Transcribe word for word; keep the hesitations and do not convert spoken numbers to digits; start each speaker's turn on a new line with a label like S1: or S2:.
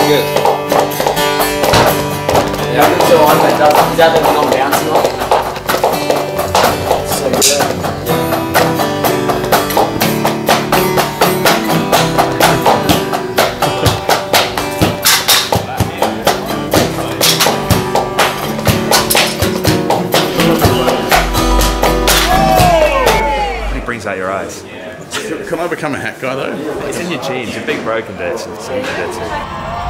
S1: good.
S2: Ja, so on, wenn das sehr dann noch ernst noch. So good.
S3: Brings out your eyes.
S4: Can I become a hat guy though?
S3: It's in your genes. You're big broken bits. It's in your bits.